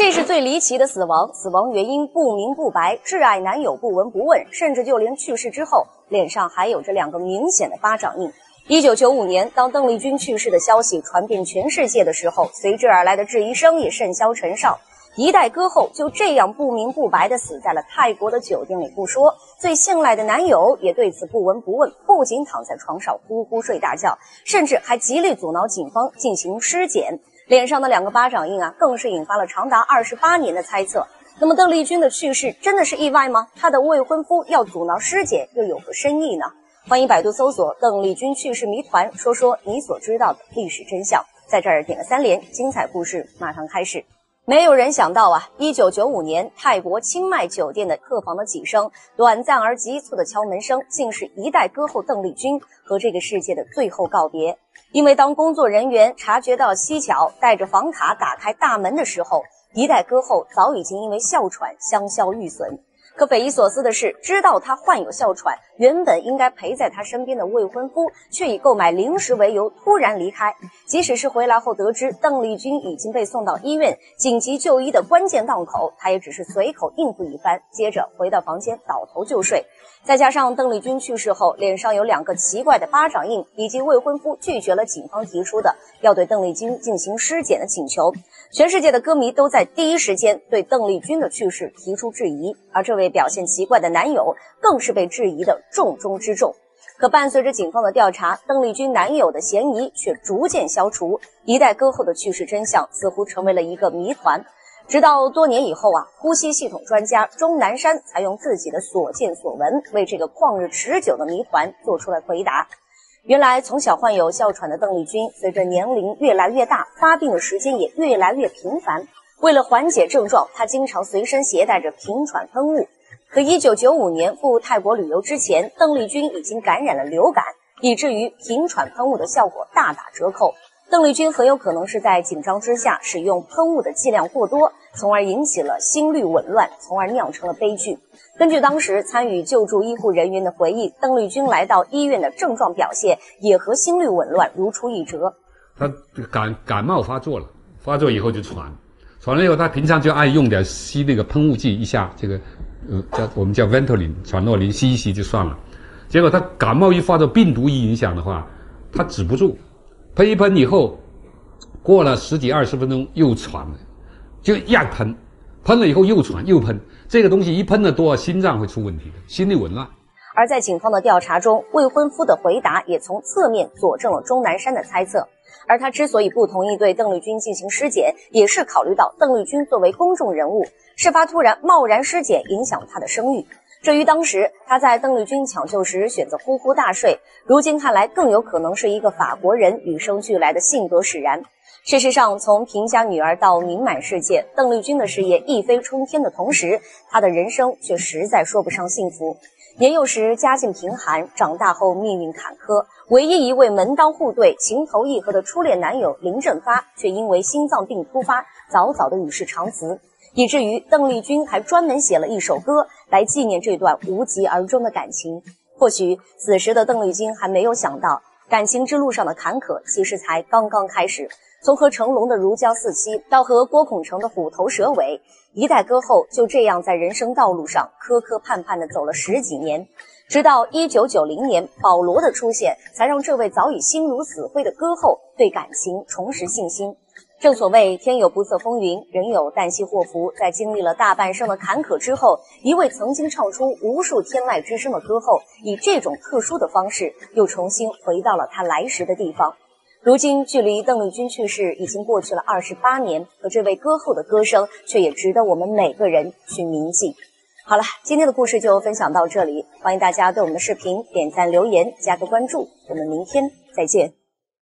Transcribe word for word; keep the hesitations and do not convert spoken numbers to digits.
这是最离奇的死亡，死亡原因不明不白，挚爱男友不闻不问，甚至就连去世之后，脸上还有着两个明显的巴掌印。一九九五年，当邓丽君去世的消息传遍全世界的时候，随之而来的质疑声也甚嚣尘上。一代歌后就这样不明不白地死在了泰国的酒店里不说，最信赖的男友也对此不闻不问，不仅躺在床上呼呼睡大觉，甚至还极力阻挠警方进行尸检。脸上的两个巴掌印啊，更是引发了长达二十八年的猜测。那么邓丽君的去世真的是意外吗？她的未婚夫要阻挠尸检又有何深意呢？欢迎百度搜索邓丽君去世谜团，说说你所知道的历史真相。在这儿点个三连，精彩故事马上开始。没有人想到啊，一九九五年泰国清迈酒店的客房的几声短暂而急促的敲门声，竟是一代歌后邓丽君和这个世界的最后告别。因为当工作人员察觉到蹊跷，带着房卡打开大门的时候，一代歌后早已经因为哮喘香消玉损。可匪夷所思的是，知道她患有哮喘，原本应该陪在她身边的未婚夫却以购买零食为由突然离开。即使是回来后得知邓丽君已经被送到医院紧急就医的关键档口，他也只是随口应付一番，接着回到房间倒头就睡。再加上邓丽君去世后脸上有两个奇怪的巴掌印，以及未婚夫拒绝了警方提出的要对邓丽君进行尸检的请求，全世界的歌迷都在第一时间对邓丽君的去世提出质疑，而这位表现奇怪的男友更是被质疑的重中之重。可伴随着警方的调查，邓丽君男友的嫌疑却逐渐消除，一代歌后的去世真相似乎成为了一个谜团。直到多年以后啊，呼吸系统专家钟南山才用自己的所见所闻为这个旷日持久的谜团做出了回答。原来从小患有哮喘的邓丽君，随着年龄越来越大，发病的时间也越来越频繁。为了缓解症状，她经常随身携带着平喘喷雾。可一九九五年赴泰国旅游之前，邓丽君已经感染了流感，以至于平喘喷雾的效果大打折扣。邓丽君很有可能是在紧张之下使用喷雾的剂量过多，从而引起了心律紊乱，从而酿成了悲剧。根据当时参与救助医护人员的回忆，邓丽君来到医院的症状表现也和心律紊乱如出一辙。 她感感冒发作了，发作以后就喘，喘了以后她平常就爱用点吸那个喷雾剂，一下这个呃叫我们叫 Ventolin 喘诺林吸一吸就算了。结果她感冒一发作，病毒一影响的话，她止不住。喷一喷以后，过了十几二十分钟又喘了，就一样喷，喷了以后又喘又喷，这个东西一喷的多，心脏会出问题的，心律紊乱。 而在警方的调查中，未婚夫的回答也从侧面佐证了钟南山的猜测。而他之所以不同意对邓丽君进行尸检，也是考虑到邓丽君作为公众人物，事发突然贸然尸检影响她的声誉。至于当时他在邓丽君抢救时选择呼呼大睡，如今看来更有可能是一个法国人与生俱来的性格使然。事实上，从贫家女儿到名满世界，邓丽君的事业一飞冲天的同时，她的人生却实在说不上幸福。年幼时家境贫寒，长大后命运坎坷，唯一一位门当户对、情投意合的初恋男友林正发，却因为心脏病突发，早早的与世长辞。以至于邓丽君还专门写了一首歌来纪念这段无疾而终的感情。或许此时的邓丽君还没有想到，感情之路上的坎坷其实才刚刚开始。从和成龙的如胶似漆到和郭孔成的虎头蛇尾，一代歌后就这样在人生道路上磕磕绊绊地走了十几年，直到一九九零年保罗的出现，才让这位早已心如死灰的歌后对感情重拾信心。正所谓天有不测风云，人有旦夕祸福，在经历了大半生的坎坷之后，一位曾经唱出无数天籁之声的歌后，以这种特殊的方式又重新回到了他来时的地方。如今距离邓丽君去世已经过去了二十八年，可这位歌后的歌声却也值得我们每个人去铭记。好了，今天的故事就分享到这里，欢迎大家对我们的视频点赞留言加个关注，我们明天再见。